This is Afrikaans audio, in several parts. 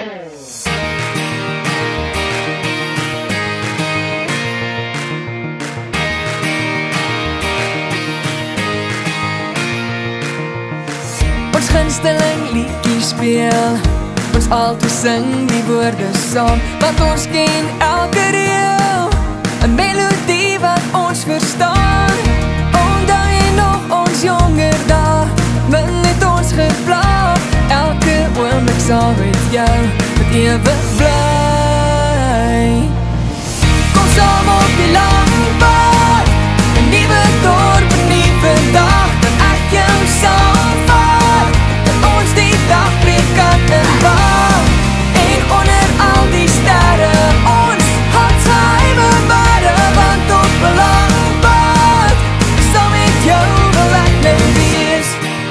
Ons gunsteling liedjie speel, ons altyd sing die woorde saam, wat ons ken elke reël, 'n melodie wat ons verstaan. Onthou jy nog ons jonger dae, min het ons gepla, elke oomblik saam met jou, wat ewig bly. Kom saam op die lang pad, 'n nuwe dorp, 'n nuwe dag, dat ek jou saamvat, dat ons die dag breek aan en bouw, en onder al die sterre, ons hart geheime waarde, want op 'n lang pad, saam met jou wil ek nou wees.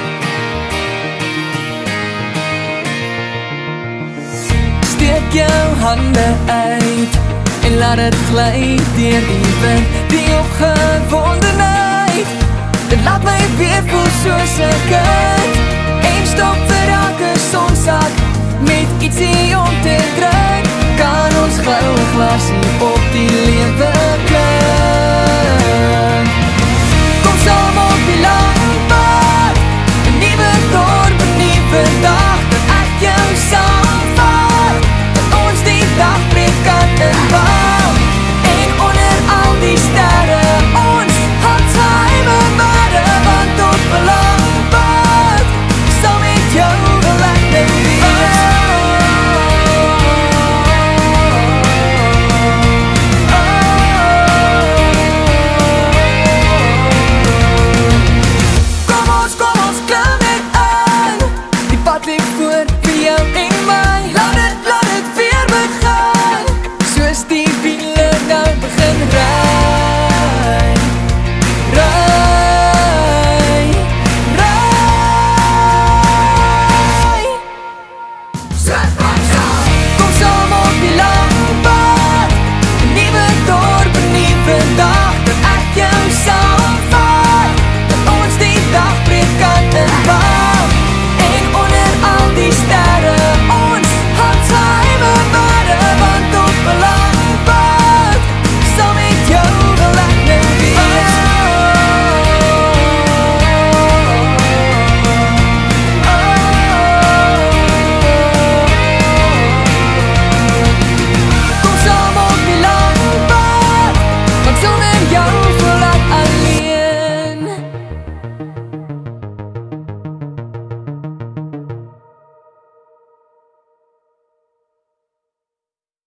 Steek jou hande uit, en laat het gly deur die wind, die opgewondenheid, dit laat my weer voel soos 'n kind, en stop vir elke sonsak, met ietsie om te drink, kan ons goue glasie op die lewe klink. Kom saam op die lang pad, 'n nuwe dorp, 'n nuwe dag, dat ek jou saamvat, dat ons die dag breek aan en bouw, en onder al die sterre, ons hart geheime waarde, want op 'n lang pad, saam met jou wil ek nou wees. Kom ons klim net aan, die pad lig voor vir jou en my, laat